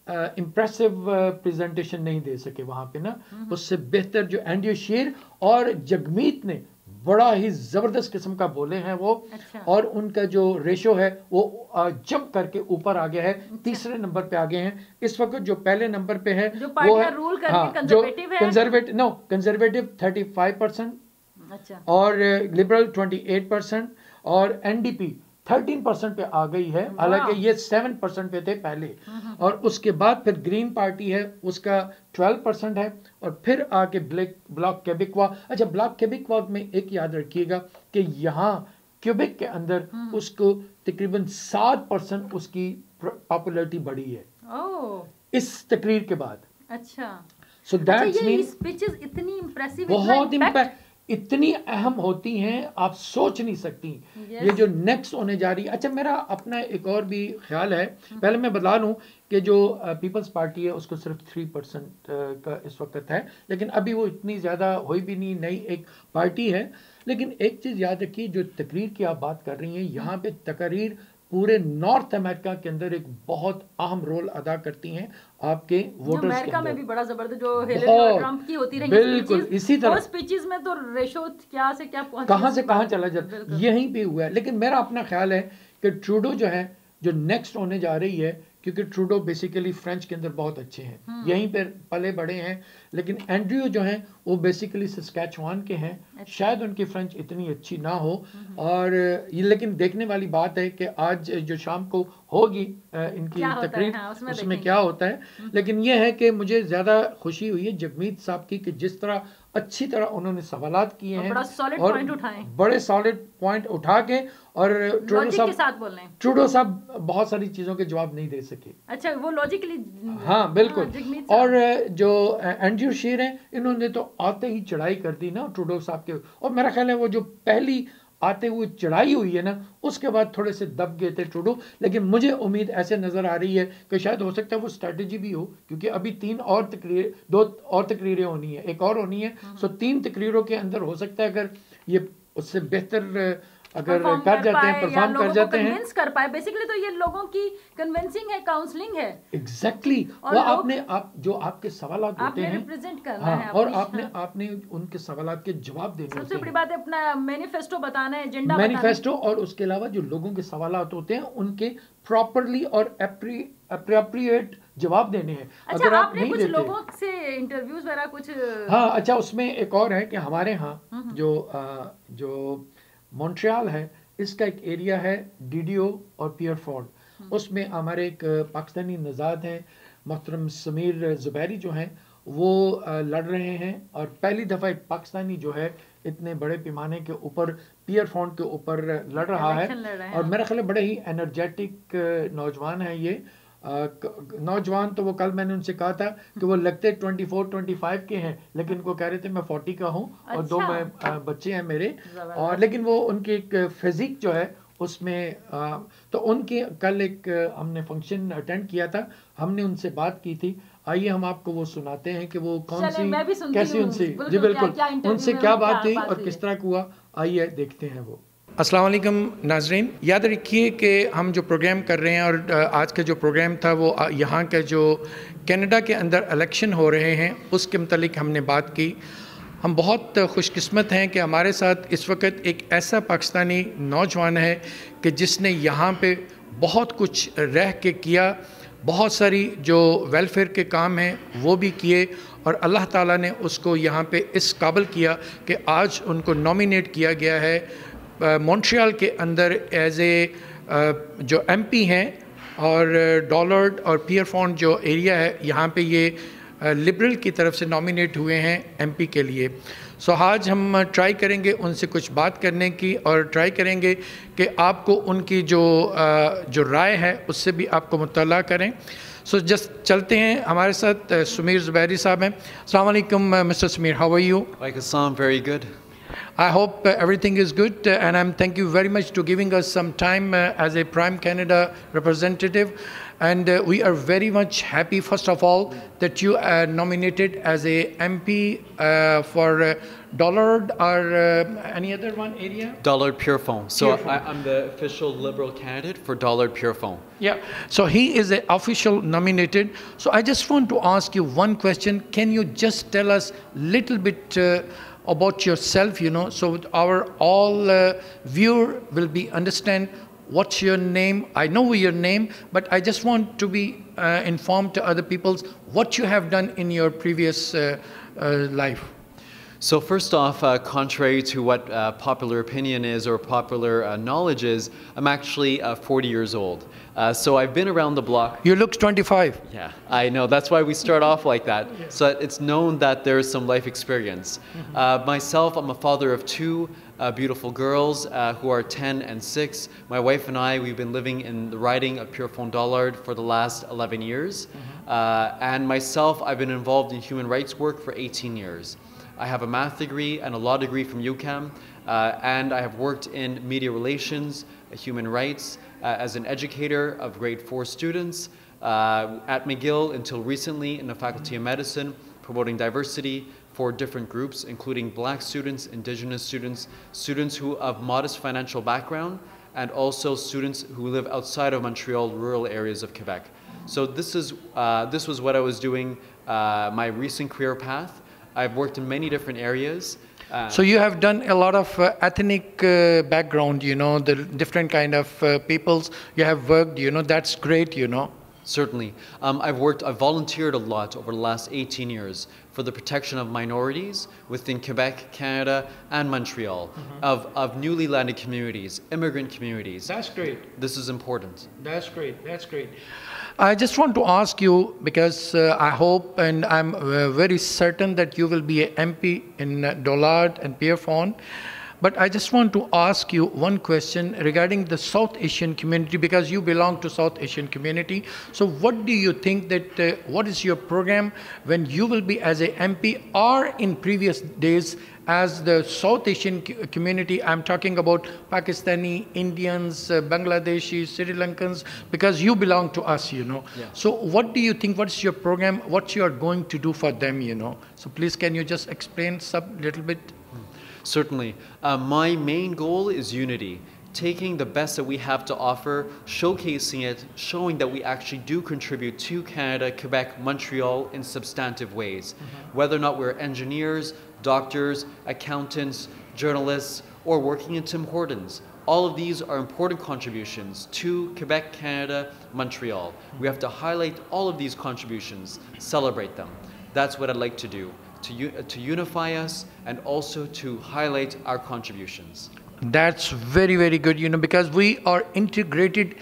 S2: इम्प्रेसिव प्रेजेंटेशन नहीं दे सके वहाँ पे ना, उससे बेहतर जो एंड्रयू शीर और जगमीत ने बड़ा ही ज़बरदस्त किस्म का बोले हैं वो।
S1: अच्छा।
S2: और उनका जो रेशो है वो जंप करके ऊपर आ गया है, तीसरे नंबर पे आ गए हैं इस वक्त। जो पहले नंबर पे है
S1: जो
S2: वो है
S1: रूल कंजर्वेटिव है,
S2: कंजर्वेटिव 35%,
S1: अच्छा,
S2: और लिबरल 28%, और एनडीपी 13% पे आ गई है, हालांकि ये 7% पे थे पहले। और उसके बाद फिर ग्रीन पार्टी है, उसका 12% है, और फिर आके ब्लॉक क्वेबेकवा। अच्छा, ब्लॉक क्वेबेकवा में एक याद रखिएगा कि यहाँ क्यूबेक के अंदर उसको तकरीबन 7% उसकी पॉपुलैरिटी बढ़ी है इस तकरीर के बाद।
S1: अच्छा,
S2: सो दैट्स मीन
S1: स्पीचेस इतनी इंप्रेसिव,
S2: बहुत इतनी अहम होती हैं, आप सोच नहीं सकती। ये जो नेक्स्ट होने जा रही है। अच्छा, मेरा अपना एक और भी ख्याल है, पहले मैं बता लूँ कि जो पीपल्स पार्टी है उसको सिर्फ 3% का इस वक्त है, लेकिन अभी वो इतनी ज़्यादा हुई भी नहीं, नई एक पार्टी है। लेकिन एक चीज़ याद रखिए, जो तकरीर की आप बात कर रही हैं, यहाँ पे तकरीर पूरे नॉर्थ अमेरिका के अंदर एक बहुत अहम रोल अदा करती हैं आपके वोटर्स के
S1: अमेरिका
S2: अंदर।
S1: में भी बड़ा जबरदस्त जो हिलेरी और ट्रम्प की होती रही
S2: बिल्कुल इसी तरह
S1: स्पीचेस में तो रेशो क्या से क्या पहुंच,
S2: कहां से कहां चला जाता, यहीं पे हुआ है। लेकिन मेरा अपना ख्याल है कि ट्रूडो जो है, जो नेक्स्ट होने जा रही है, क्योंकि ट्रूडो बेसिकली फ्रेंच के अंदर बहुत अच्छे हैं, यहीं पे पले बड़े हैं। लेकिन एंड्रयू जो हैं वो बेसिकली सस्कैचुआन के हैं, शायद उनकी फ्रेंच इतनी अच्छी ना हो। और ये लेकिन देखने वाली बात है कि आज जो शाम को होगी इनकी तकरीर, उसमें क्या होता है। लेकिन ये है कि मुझे ज़्यादा खुशी हुई है जगमीत साहब की कि जिस तरह अच्छी तरह उन्होंने सवालात किए हैं और बड़े सॉलिड पॉइंट उठा के, और ट्रूडो साहब बहुत सारी चीज़ों के जवाब नहीं दे सके।
S1: अच्छा, वो लॉजिकली,
S2: हाँ बिल्कुल। और जो एंड्रयू शीर हैं, इन्होंने तो आते ही चढ़ाई कर दी ना ट्रूडो साहब के। और मेरा ख्याल है वो जो पहली आते हुए चढ़ाई हुई है ना, उसके बाद थोड़े से दब गए थे ट्रूडो। लेकिन मुझे उम्मीद ऐसे नज़र आ रही है कि शायद हो सकता है वो स्ट्रेटजी भी हो, क्योंकि अभी 2 और तकरीरें होनी है, एक और होनी है। सो 3 तकरीरों के अंदर हो सकता है अगर ये उससे बेहतर अगर कर जाते हैं, परफॉर्म कर जाते हैं,
S1: कर पाए। बेसिकली तो ये लोगों की कन्विंसिंग है, काउंसलिंग है।
S2: एग्जैक्टली वो आपने जो आपके सवालात होते हैं,
S1: रिप्रेजेंट करना है
S2: और आपने उनके सवालात के जवाब देने।
S1: सबसे बड़ी बात है अपना मैनिफेस्टो बताना है, एजेंडा
S2: मैनिफेस्टो, और उसके अलावा जो लोगों के सवालात होते हैं उनके प्रॉपरली और एप्रोप्रिएट जवाब देने हैं।
S1: अच्छा, अगर आप नहीं कुछ देते, लोगों से इंटरव्यूज वगैरह कुछ,
S2: हाँ अच्छा, उसमें एक और है कि हमारे यहाँ जो मॉन्ट्रियल है, इसका एक एरिया है डीडीओ और पियरफोर्ड, उसमें हमारे एक पाकिस्तानी नज़ाद हैं मोहतरम समीर ज़ुबैरी जो हैं, वो लड़ रहे हैं। और पहली दफ़ा एक पाकिस्तानी जो है इतने बड़े पैमाने के ऊपर पियरफोर्ड के ऊपर लड़ रहा है। और मेरा ख्याल है बड़े ही एनर्जेटिक नौजवान है ये नौजवान। तो वो कल मैंने उनसे कहा था कि वो लगते 24-25 के हैं, लेकिन वो कह रहे थे मैं 40 का हूँ। अच्छा। और 2 बच्चे हैं मेरे। और लेकिन वो उनकी एक फिजिक जो है उसमें तो उनके कल एक हमने फंक्शन अटेंड किया था, हमने उनसे बात की थी। आइए हम आपको वो सुनाते हैं कि वो कौन सी कैसी उनसे, जी बिल्कुल, उनसे क्या बात हुई और किस तरह हुआ। आइए देखते हैं वो। अस्सलाम वालेकुम नाज़रीन, याद रखिए कि हम जो प्रोग्राम कर रहे हैं और आज का जो प्रोग्राम था वो यहाँ के जो कनाडा के अंदर इलेक्शन हो रहे हैं उसके मतलब हमने बात की। हम बहुत खुशकिस्मत हैं कि हमारे साथ इस वक्त एक ऐसा पाकिस्तानी नौजवान है कि जिसने यहाँ पे बहुत कुछ रह के किया, बहुत सारी जो वेलफेयर के काम हैं वो भी किए, और अल्लाह ताला ने उसको यहाँ पे इस काबिल किया कि आज उनको नॉमिनेट किया गया है मॉन्ट्रियल के अंदर एज ए जो एमपी हैं। और डॉलर्ड और पियरफोर्ड जो एरिया है यहाँ पे ये लिबरल की तरफ से नॉमिनेट हुए हैं एमपी के लिए। सो आज हम ट्राई करेंगे उनसे कुछ बात करने की, और ट्राई करेंगे कि आपको उनकी जो राय है उससे भी आपको मुतल्ला करें। सो जस्ट चलते हैं, हमारे साथ समीर ज़ुबैरी साहब हैं। अस्सलाम वालेकुम mister Sameer, how are you?
S9: वालेकुम, very good.
S2: I hope everything is good, and thank you very much to giving us some time as a Prime Canada representative. And we are very much happy, first of all, that you are nominated as a MP for Dollard or any other one area?
S9: Dollard Pierrefonds. So
S2: Pierrefonds.
S9: I'm the official Liberal candidate for Dollard Pierrefonds.
S2: Yeah, so he is an official nominated. So I just want to ask you one question. Can you just tell us a little bit about yourself, so our all viewer will be understand what's your name. I know your name, but I just want to be informed to other people's what you have done in your previous life.
S9: So first off, contrary to what popular opinion is or popular knowledge is, I'm actually 40 years old. So I've been around the block.
S2: You look 25.
S9: Yeah, I know. That's why we start off like that. So it's known that there's some life experience. Myself, I'm a father of two beautiful girls who are 10 and 6. My wife and I, we've been living in the riding of Pierrefonds Dollard for the last 11 years. And myself, I've been involved in human rights work for 18 years. I have a math degree and a law degree from UQAM, and I have worked in media relations, human rights, as an educator of grade 4 students at McGill until recently in the Faculty of Medicine, promoting diversity for different groups, including Black students, Indigenous students, students who have modest financial background, and also students who live outside of Montreal, rural areas of Quebec. So this was what I was doing, my recent career path. I've worked in many different areas.
S2: So you have done a lot of ethnic background, the different kind of peoples you have worked, that's great,
S9: Certainly. I've volunteered a lot over the last 18 years for the protection of minorities within Quebec, Canada, and Montreal, of newly landed communities, immigrant communities.
S2: That's great.
S9: This is important.
S2: That's great. That's great. I just want to ask you, because I hope and I'm very certain that you will be an MP in Dollard and Pierrefonds. But I just want to ask you one question regarding the South Asian community, because you belong to South Asian community. So what do you think that, what is your program when you will be as a MP or in previous days as the South Asian community? I'm talking about Pakistani, Indians, Bangladeshi, Sri Lankans, because you belong to us, Yeah. So what do you think, what's your program, what you are going to do for them, So please, can you just explain some little bit?
S9: Certainly. My main goal is unity. Taking the best that we have to offer, showcasing it, showing that we actually do contribute to Canada, Quebec, Montreal in substantive ways. Whether or not we're engineers, doctors, accountants, journalists, or working in Tim Hortons. All of these are important contributions to Quebec, Canada, Montreal. We have to highlight all of these contributions, celebrate them. That's what I'd like to do. To unify us and also to highlight our contributions.
S2: That's very, very good, because we are integrated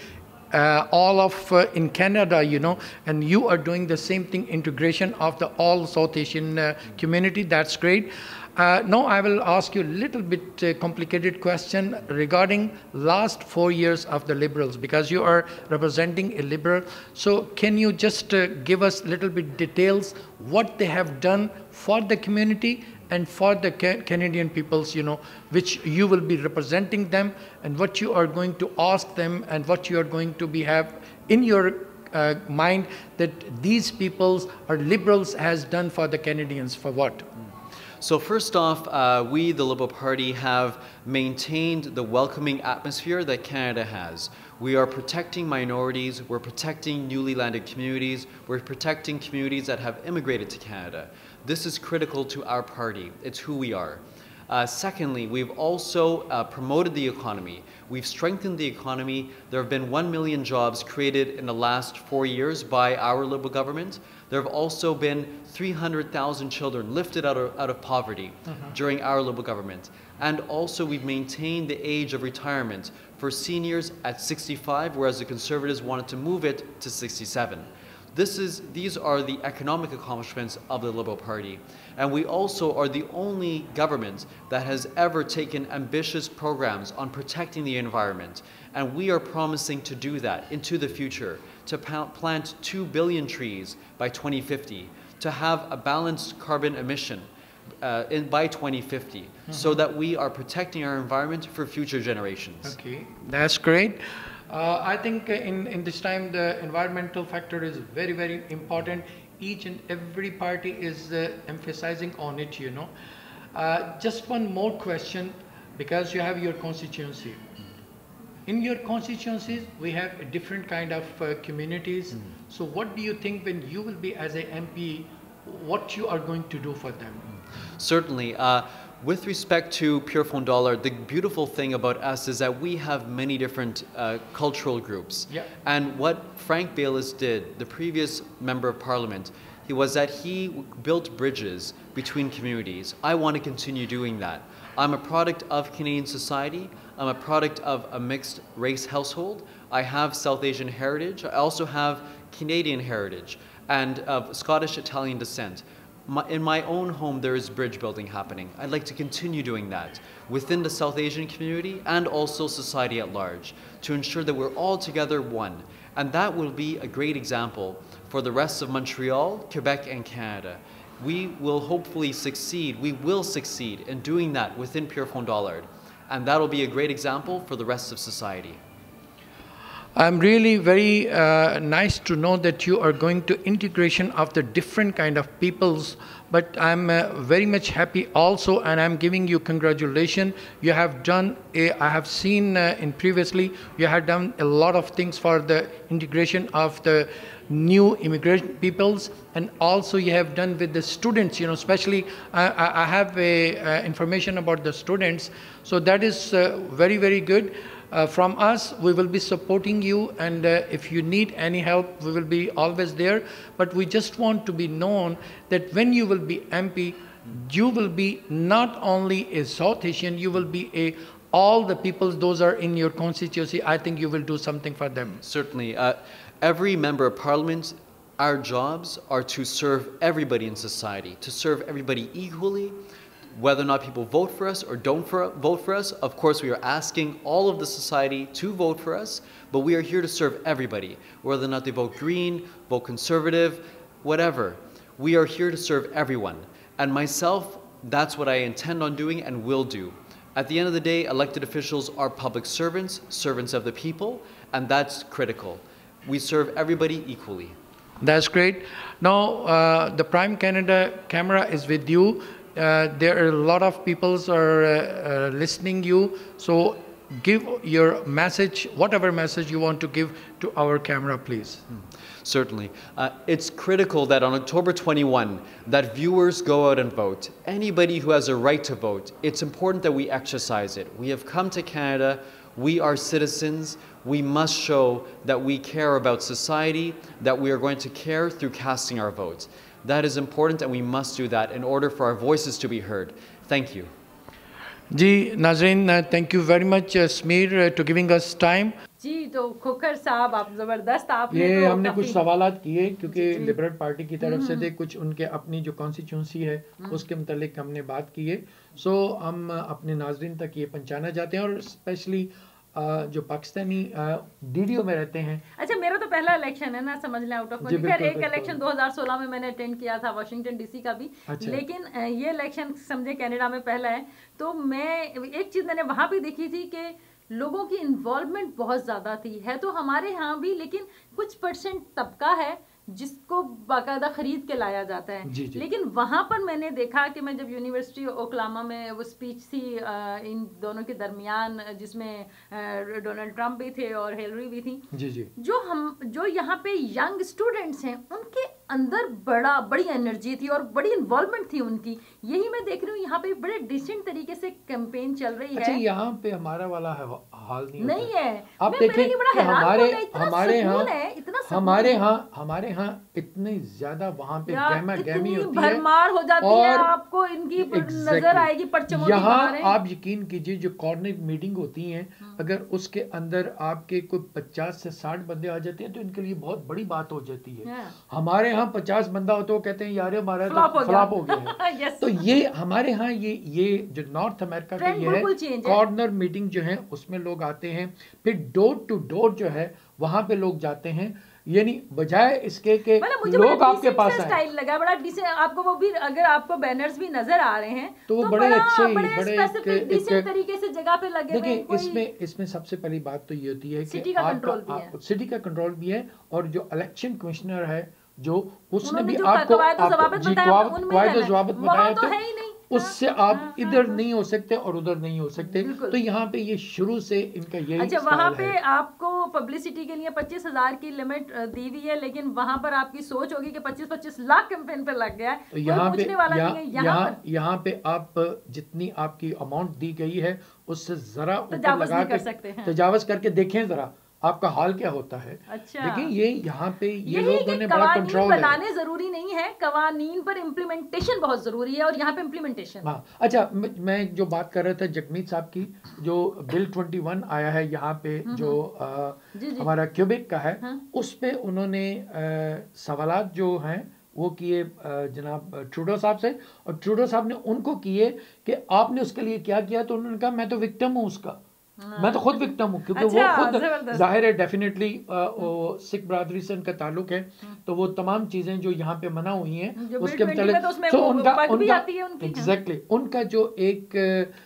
S2: all of in Canada, and you are doing the same thing, integration of the all South Asian community. That's great. Now I will ask you a little bit complicated question regarding last 4 years of the Liberals, because you are representing a Liberal. So can you just give us a little bit details what they have done for the community and for the Canadian peoples, which you will be representing them, and what you are going to ask them, and what you are going to have in your mind that these peoples or Liberals has done for the Canadians, for what?
S9: So first off, we, the Liberal Party, have maintained the welcoming atmosphere that Canada has. We are protecting minorities, we're protecting newly landed communities, we're protecting communities that have immigrated to Canada. This is critical to our party. It's who we are. Secondly, we've also promoted the economy. We've strengthened the economy. There have been 1 million jobs created in the last 4 years by our Liberal government. There have also been 300,000 children lifted out of poverty during our Liberal government. And also we've maintained the age of retirement for seniors at 65, whereas the Conservatives wanted to move it to 67. These are the economic accomplishments of the Liberal Party. And we also are the only government that has ever taken ambitious programs on protecting the environment. And we are promising to do that into the future, to plant 2 billion trees by 2050, to have a balanced carbon emission, by 2050, so that we are protecting our environment for future generations.
S2: Okay, that's great. I think in this time the environmental factor is very, very important. Each and every party is emphasizing on it, you know. Just one more question, because you have your constituency. In your constituencies, we have a different kind of communities. So what do you think when you will be as a MP, what you are going to do for them?
S9: Certainly. With respect to Pure Phone Dollar, the beautiful thing about us is that we have many different cultural groups.
S2: Yeah.
S9: And what Frank Baylis did, the previous Member of Parliament, was that he built bridges between communities. I want to continue doing that. I'm a product of Canadian society. I'm a product of a mixed race household. I have South Asian heritage. I also have Canadian heritage and of Scottish Italian descent. In my own home, there is bridge building happening. I'd like to continue doing that within the South Asian community and also society at large to ensure that we're all together one. And that will be a great example for the rest of Montreal, Quebec, and Canada. We will hopefully succeed, we will succeed in doing that within Pure Phone Dollar. And that'll be a great example for the rest of society.
S2: I'm really very nice to know that you are going to integration of the different kind of peoples, but I'm very much happy also, and I'm giving you congratulations. You have done, I have seen in previously, you have done a lot of things for the integration of the new immigrant peoples, and also you have done with the students, you know, especially I have information about the students, so that is very, very good. From us, we will be supporting you, and if you need any help, we will be always there. But we just want to be known that when you will be MP, you will be not only a South Asian, you will be all the people, those are in your constituency. I think you will do something for them.
S9: Certainly. Every member of parliament, our jobs are to serve everybody in society, to serve everybody equally. Whether or not people vote for us or don't vote for us, of course we are asking all of the society to vote for us, but we are here to serve everybody, whether or not they vote Green, vote Conservative, whatever. We are here to serve everyone. And myself, that's what I intend on doing and will do. At the end of the day, elected officials are public servants, servants of the people, and that's critical. We serve everybody equally.
S2: That's great. Now, the Prime Canada camera is with you. There are a lot of people are listening you, so give your message, whatever message you want to give to our camera, please.
S9: Certainly. It's critical that on October 21, that viewers go out and vote. Anybody who has a right to vote, it's important that we exercise it. We have come to Canada, we are citizens, we must show that we care about society, that we are going to care through casting our votes. That is important, and we must do that in order for our voices to be heard. Thank you.
S2: जी नाज़रीन, thank you very much Smear to giving us time.
S1: जी तो खोखर साहब आप जबरदस्त आपने
S2: ये
S1: तो
S2: हमने कुछ सवालात किए क्योंकि
S1: जी।
S2: लिबरल पार्टी की तरफ से थे, कुछ उनके अपनी जो कॉन्स्टिट्यूंसी है उसके मुतालिक हमने बात की है। सो हम अपने नाज़रीन तक ये पहुंचाना चाहते हैं, और स्पेशली जो पाकिस्तानी डीडीओ में रहते हैं।
S1: अच्छा, मेरा तो पहला इलेक्शन है ना, समझ लें आउट ऑफ
S2: जी,
S1: खैर एक
S2: बिल्कुल।
S1: इलेक्शन 2016 में मैंने अटेंड किया था वाशिंगटन डीसी का भी।
S2: अच्छा।
S1: लेकिन ये इलेक्शन समझे कनाडा में पहला है, तो मैं एक चीज मैंने वहां भी देखी थी कि लोगों की इन्वॉल्वमेंट बहुत ज्यादा थी। है तो हमारे यहाँ भी, लेकिन कुछ परसेंट तबका है जिसको बाकायदा खरीद के लाया जाता है।
S2: जी, जी।
S1: लेकिन वहां पर मैंने देखा कि मैं जब यूनिवर्सिटी ओक्लामा में वो स्पीच थी इन दोनों के दरमियान, जिसमें डोनाल्ड ट्रंप भी थे और हिलरी भी थी,
S2: जी जी,
S1: जो यहाँ पे यंग स्टूडेंट्स हैं उनके अंदर बड़ी एनर्जी थी और बड़ी इन्वॉल्वमेंट थी उनकी। यही मैं देख रही हूँ यहाँ पे बड़े डिसेंट तरीके से कैंपेन चल रही
S2: अच्छा,
S1: है।
S2: यहाँ पे हमारा वाला हाल नहीं
S1: है।
S2: आप
S1: मैं
S2: देखें
S1: बड़ा
S2: कि
S1: हैरान
S2: हमारे
S1: हूँ,
S2: हमारे यहाँ
S1: इतना
S2: हमारे यहाँ इतनी ज्यादा वहाँ पे गहमा गहमी होती है,
S1: भरमार हो जाती है,
S2: और
S1: आपको इनकी नजर आएगी परचमों की
S2: यहाँ
S1: बहारें।
S2: आप यकीन कीजिए जो कॉर्नर मीटिंग होती हैं, अगर उसके अंदर आपके कोई 50 से 60 बंदे आ जाते हैं तो इनके लिए बहुत बड़ी बात हो जाती है। हमारे यहाँ 50 बंदा हो तो कहते हैं यार हमारा तो फ्लॉप हो गया है। तो ये हमारे यहाँ ये जो नॉर्थ अमेरिका का ये है, कॉर्नर मीटिंग जो है उसमें लोग आते हैं, फिर डोर टू डोर जो है वहां पे लोग जाते हैं। यानी बजाय इसके के
S1: मुझे
S2: लोग आपके पास आए,
S1: स्टाइल लगा बड़ा डिसेंट आपको, वो भी अगर आपको बैनर्स भी नजर आ रहे हैं
S2: तो वो बड़े अच्छे
S1: बड़े डिसेंट तरीके से जगह पे लगे हुए।
S2: देखिए इसमें सबसे पहली बात तो ये होती है कि सिटी का कंट्रोल भी है और जो इलेक्शन कमिश्नर है जो उसने भी आपको बताया तो उससे आप इधर नहीं हो सकते और उधर नहीं हो सकते। तो यहाँ पे ये शुरू से इनका यही
S1: अच्छा, वहाँ पे आपको पब्लिसिटी के लिए 25,000 की लिमिट दी हुई है, लेकिन वहाँ पर आपकी सोच होगी कि 25-25 लाख कैंपेन पे लग गया है,
S2: तो यहाँ पे आप जितनी आपकी अमाउंट दी गई है उससे जरा ऊपर लगा के तजावज करके देखें जरा आपका हाल क्या होता है।
S1: अच्छा,
S2: लेकिन ये यहाँ पे ये लोगों ने बड़ा कंट्रोल
S1: बनाने जरूरी नहीं है, कवानीन पर इम्प्लीमेंटेशन बहुत जरूरी है और यहाँ पे इम्प्लीमेंटेशन।
S2: हाँ, अच्छा मैं जो बात कर रहा था जगमीत साहब की, जो बिल 21 आया है यहाँ पे जो हमारा क्यूबिक का है, उस पे उन्होंने सवालात जो हैं वो किए जनाब ट्रूडो साहब से, और ट्रूडो साहब ने उनको किए कि आपने उसके लिए क्या किया, तो उन्होंने कहा मैं तो विक्टिम हूँ उसका, मैं तो खुद विक्टिम हूँ, क्योंकि वो खुद जाहिर है डेफिनेटली सिख बरादरी से उनका ताल्लुक है, तो वो तमाम चीजें जो यहाँ पे मना हुई हैं उसके मतलब तो उनका एग्जैक्टली उनका जो एक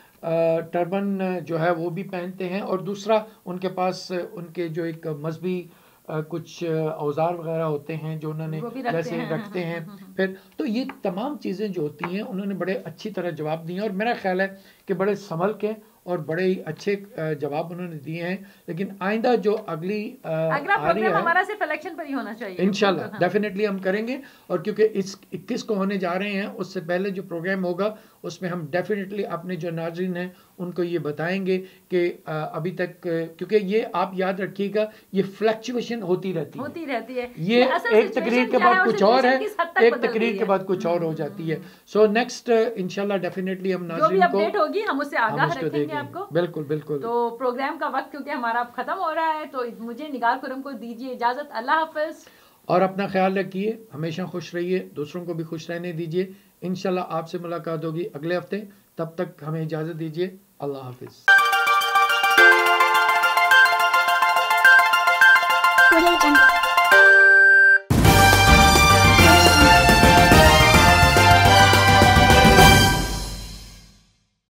S2: टर्बन जो है वो भी पहनते हैं, और दूसरा उनके पास उनके जो एक मजहबी कुछ औजार वगैरह होते हैं जो उन्होंने जैसे रखते हैं। फिर तो ये तमाम चीज़ें जो होती हैं उन्होंने बड़े अच्छी तरह जवाब दिए, और मेरा ख्याल है कि बड़े संभल के और बड़े ही अच्छे जवाब उन्होंने दिए हैं। लेकिन आइंदा जो अगली
S1: आ रही है हमारा सिर्फ इलेक्शन पर ही होना चाहिए,
S2: इंशाल्लाह डेफिनेटली हम करेंगे, और क्योंकि इस 21 को होने जा रहे हैं उससे पहले जो प्रोग्राम होगा उसमें हम डेफिनेटली अपने जो नाज़रीन हैं उनको ये बताएंगे कि अभी तक, क्योंकि ये आप याद रखिएगा ये फ्लक्चुएशन होती रहती है, ये एक तकरीर के बाद कुछ और है, एक तकरीर के बाद कुछ और हो जाती है। सो नेक्स्ट इंशाल्लाह डेफिनेटली हम नाज़रीन को
S1: अपडेट होगी हम उससे आगाह रखेंगे आपको।
S2: बिल्कुल बिल्कुल।
S1: तो प्रोग्राम का वक्त क्योंकि हमारा अब खत्म हो रहा है, तो मुझे निगार खुरम को दीजिए इजाजत। अल्लाह हाफिज,
S2: और अपना ख्याल रखिए, हमेशा खुश रहिए, दूसरों को भी खुश रहने दीजिए। इंशाल्लाह आपसे मुलाकात होगी अगले हफ्ते, तब तक हमें इजाजत दीजिए। अल्लाह हाफिज।